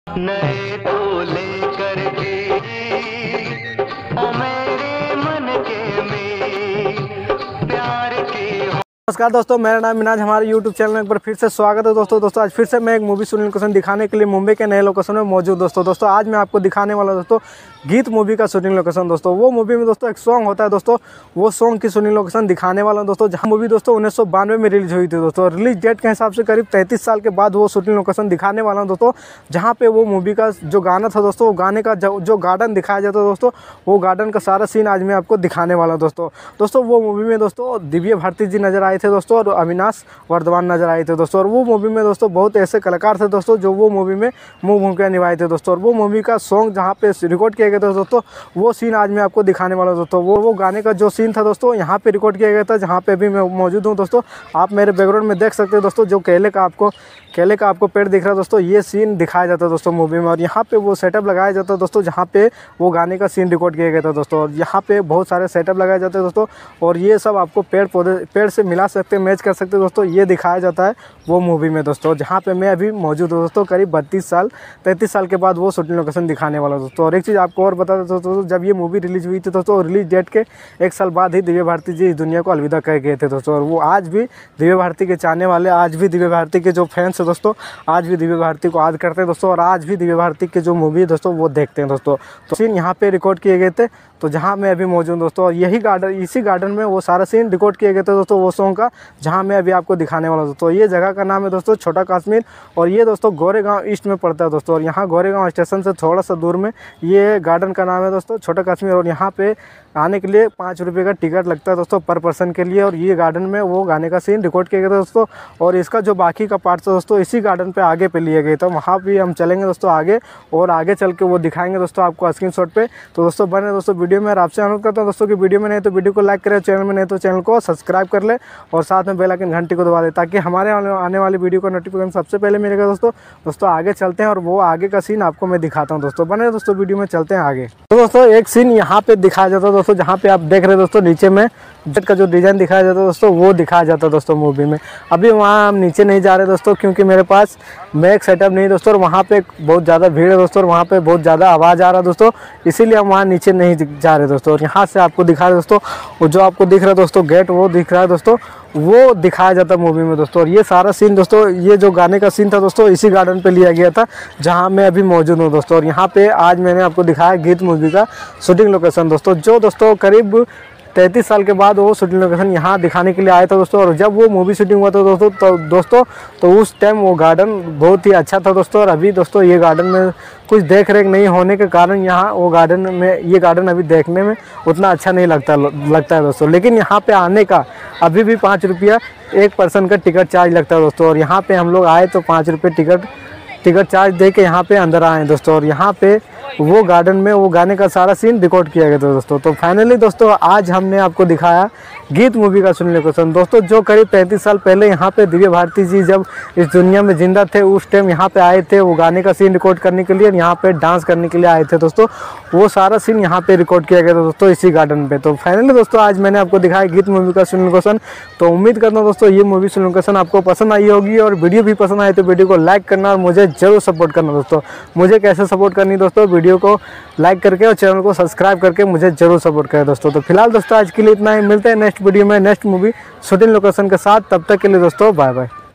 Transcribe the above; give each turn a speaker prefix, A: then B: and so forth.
A: नए तो लेकर के ओ मेरे मन के में प्यार के।
B: नमस्कार दोस्तों, मेरा नाम मिनाज। हमारे YouTube चैनल में एक बार फिर से स्वागत है दोस्तों। आज फिर से मैं एक मूवी शूटिंग लोकेशन दिखाने के लिए मुंबई के नए लोकेशन में मौजूद दोस्तों। आज मैं आपको दिखाने वाला दोस्तों गीत मूवी का शूटिंग लोकेशन दोस्तों। वो मूवी में दोस्तों एक सॉन्ग होता है दोस्तों, वो सॉन्ग की शूटिंग लोकेशन दिखाने वाला हूं दोस्तों। जहां मूवी दोस्तों 1992 में रिलीज हुई थी दोस्तों। रिलीज डेट के हिसाब से करीब 33 साल के बाद वो शूटिंग लोकेशन दिखाने वाला हूं दोस्तों। जहाँ पे वो मूवी का जो गाना था दोस्तों, वो गाने का जो गार्डन दिखाया जाता है दोस्तों, वो गार्डन का सारा सीन आज मैं आपको दिखाने वाला हूँ दोस्तों। वो मूवी में दोस्तों दिव्य भारती जी नजर आए थे दोस्तों, और अविनाश वर्धमान नजर आए थे दोस्तों। और वो मूवी में दोस्तों बहुत ऐसे कलाकार थे दोस्तों जो वो मूवी में मुख्य भूमिका निभाए थे दोस्तों। और वो मूवी का सॉन्ग जहाँ पे रिकॉर्ड किया गया था दोस्तों, वो सीन आज मैं आपको दिखाने वाला हूं दोस्तों। वो गाने का जो सीन था दोस्तों, यहाँ पे रिकॉर्ड किया गया था, जहाँ पे अभी मैं मौजूद हूँ दोस्तों। आप मेरे बैकग्राउंड में देख सकते हैं दोस्तों, जो केले का आपको पेड़ दिख रहा है दोस्तों, ये सीन दिखाया जाता है दोस्तों मूवी में। और यहाँ पे वो सेटअप लगाया जाता है दोस्तों, जहाँ पे वो गाने का सीन रिकॉर्ड किया गया था दोस्तों। और यहाँ पे बहुत सारे सेटअप लगाए जाते हैं दोस्तों, और ये सब आपको पेड़ से मिला सकते हैं, मैच कर सकते हैं दोस्तों। ये दिखाया जाता है वो मूवी में दोस्तों, जहाँ पे मैं अभी मौजूद हूँ दोस्तों। करीब 33 साल के बाद वो शूटिंग लोकेशन दिखाने वाला दोस्तों। और एक चीज़ आपको और बता दें दोस्तों, जब ये मूवी रिलीज हुई थी दोस्तों, रिलीज डेट के 1 साल बाद ही दिव्य भारती जी इस दुनिया को अलविदा कह गए थे दोस्तों। और वो आज भी दिव्य भारती के चाहने वाले, आज भी दिव्य भारती के जो फैंस है दोस्तों, आज भी दिव्य भारती को याद करते हैं दोस्तों। और आज भी दिव्य भारती के जो मूवी है दोस्तों, वो देखते हैं दोस्तों। तो सीन यहाँ पे रिकॉर्ड किए गए थे, तो जहाँ मैं अभी मौजूद हूँ दोस्तों। और यही गार्डन, इसी गार्डन में वो सारा सीन रिकॉर्ड किए गए थे दोस्तों, वो सॉन्ग का, जहाँ मैं अभी आपको दिखाने वाला हूँ दोस्तों। ये जगह का नाम है दोस्तों छोटा कश्मीर, और ये दोस्तों गोरेगांव ईस्ट में पड़ता है दोस्तों। और यहाँ गोरेगांव स्टेशन से थोड़ा सा दूर में ये गार्डन का नाम है दोस्तों छोटा कश्मीर। और यहाँ पे आने के लिए 5 रुपये का टिकट लगता है दोस्तों पर पर्सन के लिए। और ये गार्डन में वो गाने का सीन रिकॉर्ड किया गया था दोस्तों। और इसका जो बाकी का पार्ट था दोस्तों, इसी गार्डन पे आगे पे लिए गए थे। वहाँ भी हम चलेंगे दोस्तों आगे, और आगे चल के वो दिखाएंगे दोस्तों आपको स्क्रीनशॉट पे। तो दोस्तों बने दोस्तों वीडियो में। आपसे अनुरोध करता हूँ दोस्तों कि वीडियो में नहीं तो वीडियो को लाइक करें, चैनल में नहीं तो चैनल को सब्सक्राइब कर ले, और साथ में बेल आइकन घंटी को दबा दे, ताकि हमारे आने वाली वीडियो का नोटिफिकेशन सबसे पहले मिलेगा दोस्तों। आगे चलते हैं और वो आगे का सीन आपको मैं दिखाता हूँ दोस्तों। बने दोस्तों वीडियो में, चलते हैं आगे। तो दोस्तों एक सीन यहाँ पे दिखाया जाता है दोस्तों, जहाँ पे आप देख रहे हैं दोस्तों नीचे में जेट का जो डिज़ाइन दिखाया जाता है दोस्तों, वो दिखाया जाता है दोस्तों मूवी में। अभी वहाँ हम नीचे नहीं जा रहे दोस्तों, क्योंकि मेरे पास मैक सेटअप नहीं दोस्तों, और वहाँ पे बहुत ज़्यादा भीड़ है दोस्तों, और वहाँ पे बहुत ज़्यादा आवाज़ आ रहा है दोस्तों, इसीलिए हम वहाँ नीचे नहीं जा रहे दोस्तों। और यहाँ से आपको दिखा रहे दोस्तों, वो जो आपको दिख रहा है दोस्तों गेट, वो दिख रहा है दोस्तों, वो दिखाया जाता है मूवी में दोस्तों। और ये सारा सीन दोस्तों, ये जो गाने का सीन था दोस्तों, इसी गार्डन पे लिया गया था जहाँ मैं अभी मौजूद हूँ दोस्तों। और यहाँ पे आज मैंने आपको दिखाया गीत मूवी का शूटिंग लोकेशन दोस्तों, जो दोस्तों करीब 33 साल के बाद वो शूटिंग लोकेशन यहाँ दिखाने के लिए आया था दोस्तों। और जब वो मूवी शूटिंग हुआ था दोस्तों तो उस टाइम वो गार्डन बहुत ही अच्छा था दोस्तों। और अभी दोस्तों ये गार्डन में कुछ देख रेख नहीं होने के कारण यहाँ वो गार्डन में, ये गार्डन अभी देखने में उतना अच्छा नहीं लगता है दोस्तों। लेकिन यहाँ पे आने का अभी भी 5 रुपया एक पर्सन का टिकट चार्ज लगता है दोस्तों। और यहाँ पे हम लोग आए तो 5 रुपये टिकट चार्ज दे के यहाँ पे अंदर आए दोस्तों। और यहाँ पे वो गार्डन में वो गाने का सारा सीन रिकॉर्ड किया गया था दोस्तों। तो फाइनली दोस्तों आज हमने आपको दिखाया गीत मूवी का शूटिंग लोकेशन दोस्तों, जो करीब 35 साल पहले यहाँ पे दिव्य भारती जी जब इस दुनिया में जिंदा थे, उस टाइम यहाँ पे आए थे वो गाने का सीन रिकॉर्ड करने के लिए, यहाँ पे डांस करने के लिए आए थे दोस्तों। वो सारा सीन यहाँ पे रिकॉर्ड किया गया था दोस्तों इसी गार्डन पे। तो फाइनली दोस्तों आज मैंने आपको दिखाया गीत मूवी का शूटिंग लोकेशन। तो उम्मीद करता हूँ दोस्तों ये मूवी शूटिंग लोकेशन आपको पसंद आई होगी, और वीडियो भी पसंद आए तो वीडियो को लाइक करना, और मुझे जरूर सपोर्ट करना दोस्तों। मुझे कैसे सपोर्ट करनी दोस्तों, वीडियो को लाइक करके और चैनल को सब्सक्राइब करके मुझे जरूर सपोर्ट करें दोस्तों। तो फिलहाल दोस्तों आज के लिए इतना ही, मिलते हैं नेक्स्ट वीडियो में नेक्स्ट मूवी शूटिंग लोकेशन के साथ। तब तक के लिए दोस्तों बाय बाय।